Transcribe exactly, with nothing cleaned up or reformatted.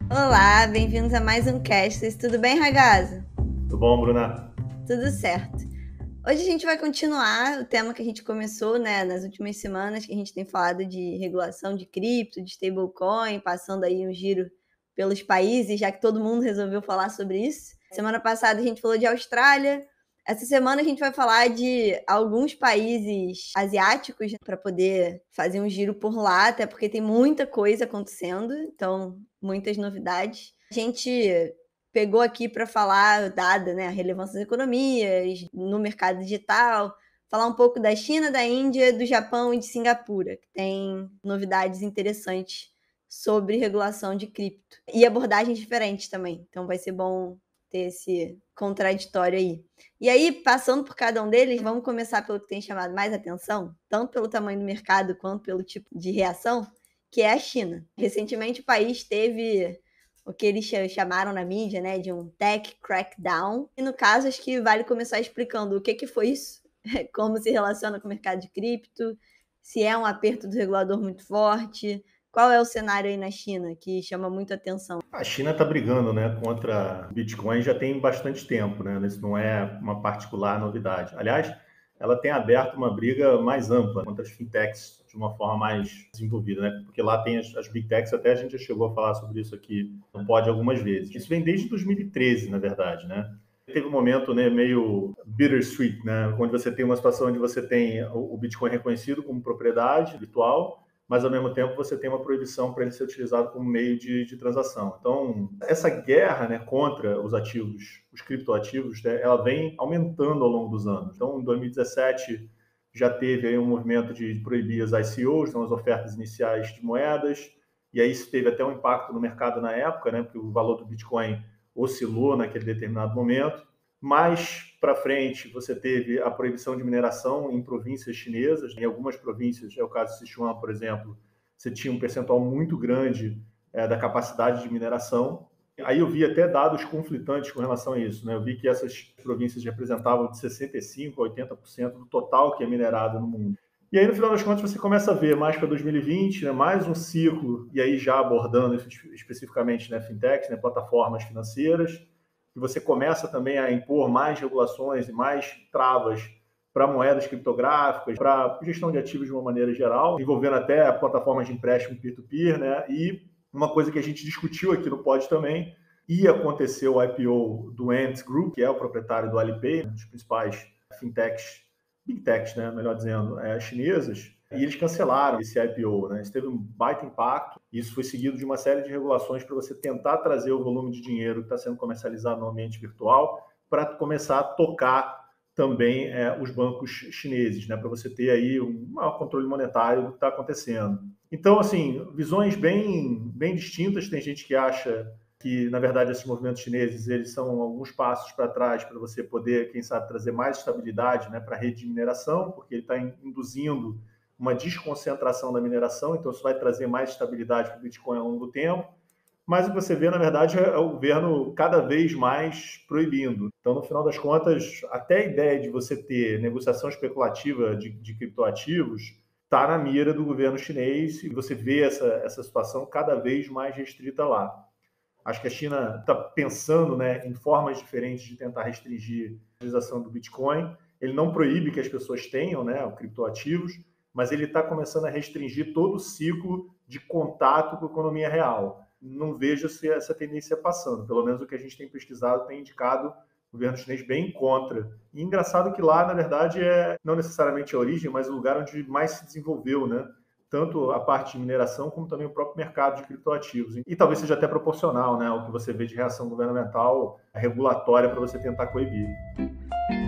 Olá, bem-vindos a mais um Cast. Tudo bem, Ragazzo? Tudo bom, Bruna? Tudo certo. Hoje a gente vai continuar o tema que a gente começou, né, nas últimas semanas, que a gente tem falado de regulação de cripto, de stablecoin, passando aí um giro pelos países, já que todo mundo resolveu falar sobre isso. Semana passada a gente falou de Austrália. Essa semana a gente vai falar de alguns países asiáticos para poder fazer um giro por lá, até porque tem muita coisa acontecendo, então muitas novidades. A gente pegou aqui para falar, dada, né, a relevância das economias, no mercado digital, falar um pouco da China, da Índia, do Japão e de Singapura, que tem novidades interessantes sobre regulação de cripto. E abordagens diferentes também, então vai ser bom ter esse contraditório aí. E aí, passando por cada um deles, vamos começar pelo que tem chamado mais atenção, tanto pelo tamanho do mercado quanto pelo tipo de reação, que é a China. Recentemente o país teve o que eles chamaram na mídia, né, de um tech crackdown. E no caso, acho que vale começar explicando o que, que foi isso, como se relaciona com o mercado de cripto, se é um aperto do regulador muito forte, qual é o cenário aí na China que chama muito atenção. A China está brigando, né, contra o Bitcoin já tem bastante tempo, né? Isso não é uma particular novidade. Aliás, ela tem aberto uma briga mais ampla contra as fintechs de uma forma mais desenvolvida, né? Porque lá tem as, as big techs, até a gente já chegou a falar sobre isso aqui no pod algumas vezes. Isso vem desde dois mil e treze, na verdade, né? Teve um momento, né, meio bittersweet, né, onde você tem uma situação onde você tem o, o Bitcoin reconhecido como propriedade virtual, mas ao mesmo tempo você tem uma proibição para ele ser utilizado como meio de, de transação. Então, essa guerra, né, contra os ativos, os criptoativos, né, ela vem aumentando ao longo dos anos. Então, em dois mil e dezessete já teve aí um movimento de proibir as I C Os, são as ofertas iniciais de moedas, e aí isso teve até um impacto no mercado na época, né, porque o valor do Bitcoin oscilou naquele determinado momento. Mais para frente, você teve a proibição de mineração em províncias chinesas. Em algumas províncias, é o caso de Sichuan, por exemplo, você tinha um percentual muito grande é, da capacidade de mineração. Aí eu vi até dados conflitantes com relação a isso, né? Eu vi que essas províncias representavam de sessenta e cinco por cento a oitenta por cento do total que é minerado no mundo. E aí, no final das contas, você começa a ver mais para dois mil e vinte, né, mais um ciclo, e aí já abordando isso especificamente, né, fintechs, né, plataformas financeiras, e você começa também a impor mais regulações e mais travas para moedas criptográficas, para gestão de ativos de uma maneira geral, envolvendo até plataformas de empréstimo peer-to-peer, né? E uma coisa que a gente discutiu aqui no pod também, ia acontecer o I P O do Ant Group, que é o proprietário do Alipay, um dos principais fintechs, big techs, né, melhor dizendo, é, chinesas, e eles cancelaram esse I P O, né? Isso teve um baita impacto. Isso foi seguido de uma série de regulações para você tentar trazer o volume de dinheiro que está sendo comercializado no ambiente virtual para começar a tocar também é, os bancos chineses, né? Para você ter aí um maior controle monetário do que está acontecendo. Então, assim, visões bem, bem distintas. Tem gente que acha que, na verdade, esses movimentos chineses eles são alguns passos para trás para você poder, quem sabe, trazer mais estabilidade, né, para a rede de mineração, porque ele está induzindo uma desconcentração da mineração, então isso vai trazer mais estabilidade para o Bitcoin ao longo do tempo. Mas o que você vê, na verdade, é o governo cada vez mais proibindo. Então, no final das contas, até a ideia de você ter negociação especulativa de, de criptoativos está na mira do governo chinês e você vê essa, essa situação cada vez mais restrita lá. Acho que a China está pensando, né, em formas diferentes de tentar restringir a utilização do Bitcoin. Ele não proíbe que as pessoas tenham, né, criptoativos, mas ele está começando a restringir todo o ciclo de contato com a economia real. Não vejo se essa tendência passando. Pelo menos o que a gente tem pesquisado tem indicado o governo chinês bem contra. E engraçado que lá, na verdade, é não necessariamente a origem, mas o lugar onde mais se desenvolveu, né? Tanto a parte de mineração como também o próprio mercado de criptoativos. E talvez seja até proporcional, né, ao que você vê de reação governamental regulatória para você tentar coibir.